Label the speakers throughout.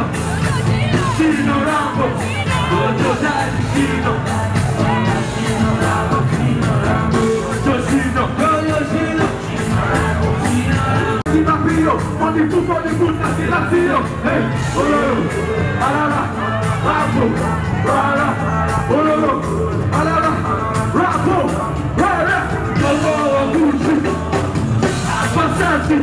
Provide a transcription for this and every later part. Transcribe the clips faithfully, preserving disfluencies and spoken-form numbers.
Speaker 1: Chino Rambo, Dojo Daddy Chino, Chino Rambo, Chino Rambo, Dojo Chino, Dojo Chino, Chino Rambo, quando tu pode puta si latino, hey, oloro, alala, Rambo, alala, oloro, alala, Rambo, alala, Oloro, Gucci, Versace.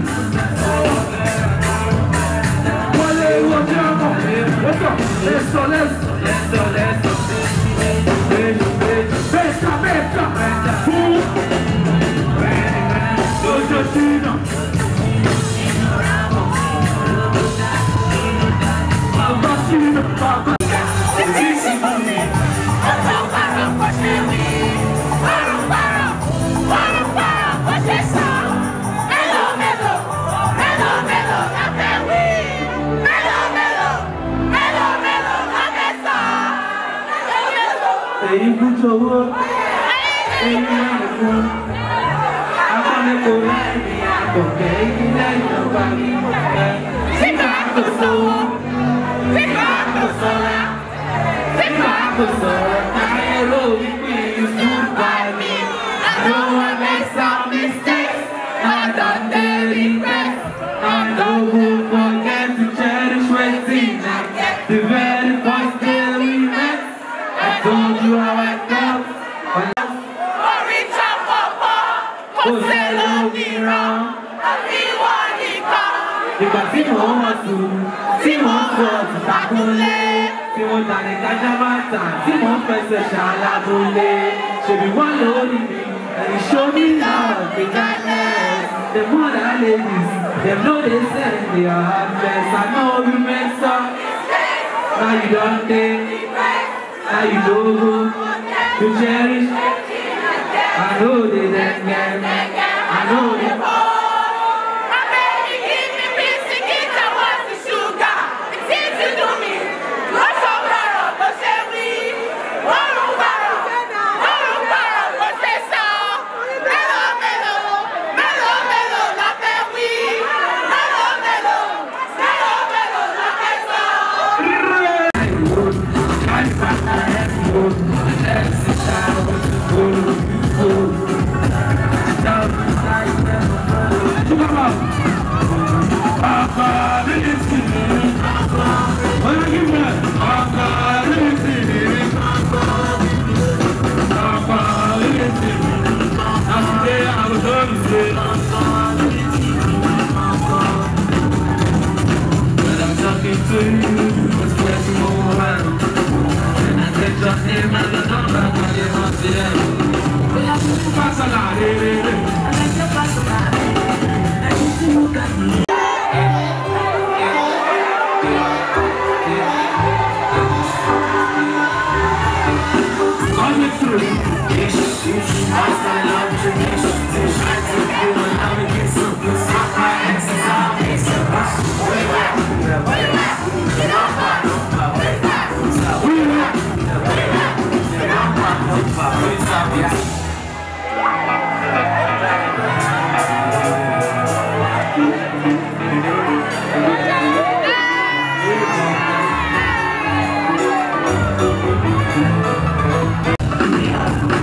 Speaker 1: Let's go, let's go, let's go, let's go. Beijo, beijo, beija, beija, beija. Dojo Chino, Baba Chino, Baba. Hey, put your work. Hey, you want to go? I want to go right now. Okay, you like nobody. Take back the soul. Take back the soul. Take back the soul. I know you stood by me. I know I made some mistakes. I done the regrets. I know who forget to cherish waiting. The very first day we met. I told you how I felt. For reach out for more. For say love me wrong. I feel what he come. Because he wants to. He wants to back on late. He wants to take a jamata. He wants to say shalabule. She be one lonely me. And he showed me love. The kindness. The mother ladies. They know they send they are heartless. I know you mess up. Now you don't think. Now you know who to cherish. I know they that man. I know they all. My baby give me peace to get I want the sugar. It seems to do me. What's so bad? What's that we? What's so bad? What's bad? What's that song? Mellow, mellow, mellow, mellow, not that we. Mellow, mellow, mellow, mellow, not that song. Passa lá, Yeah.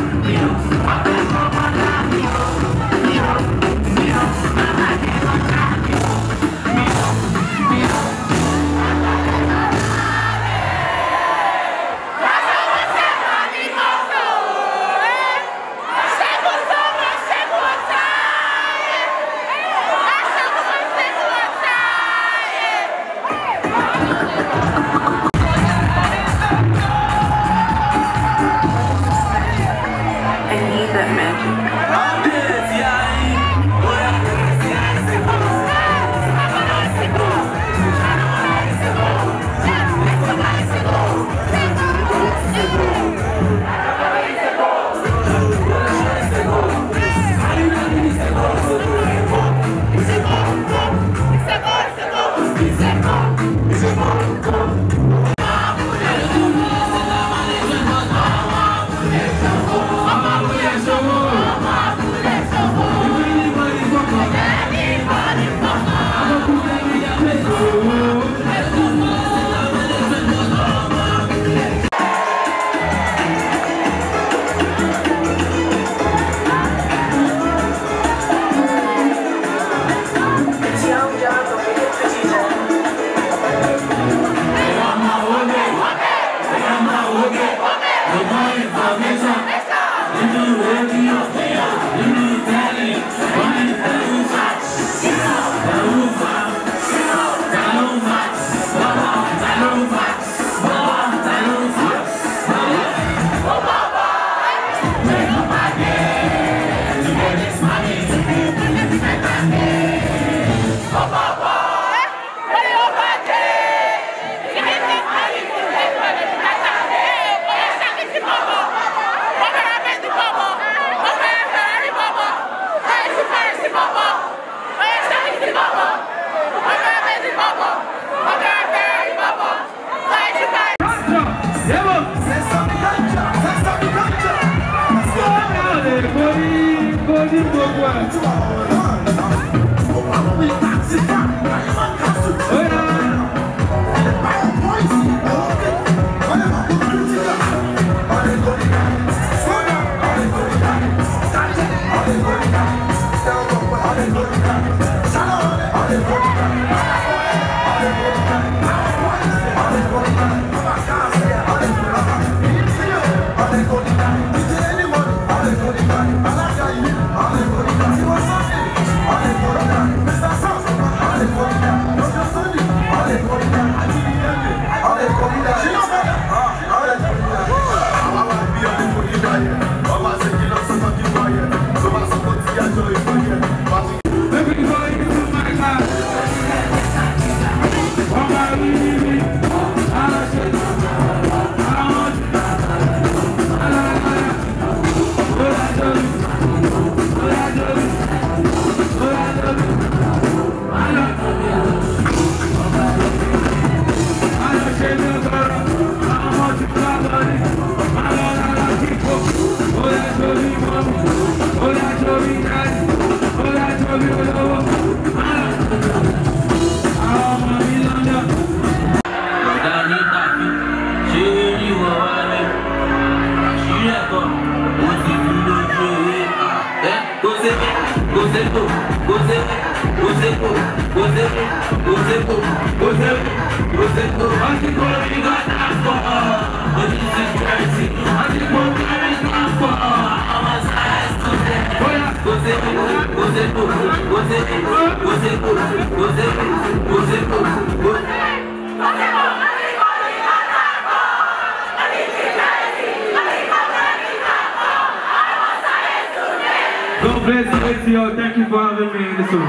Speaker 1: God bless you, A T O. Thank you for having me. This was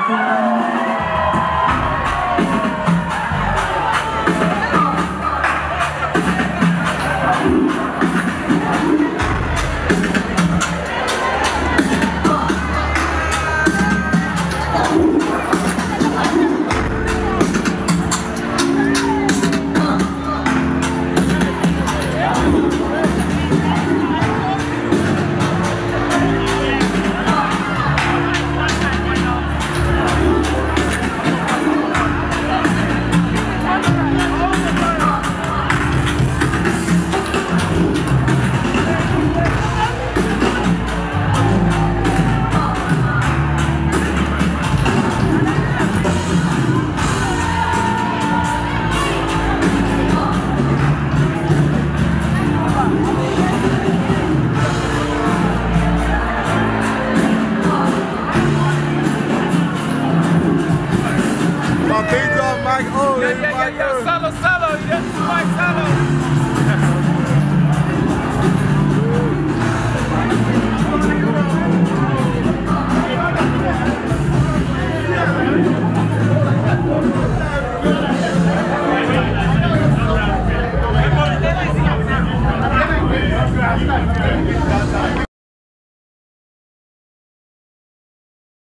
Speaker 1: right.
Speaker 2: My big dog Mike O. Yeah, yeah, yeah, yeah.